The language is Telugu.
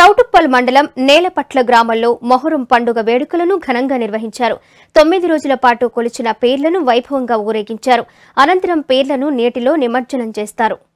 చౌటుప్పల్ మండలం నేలపట్ల గ్రామంలో మొహరం పండుగ వేడుకలను ఘనంగా నిర్వహించారు. 9 రోజుల పాటు కొలిచిన పీర్లను వైభవంగా ఊరేగించారు. అనంతరం పీర్లను నీటిలో నిమజ్జనం చేస్తారు.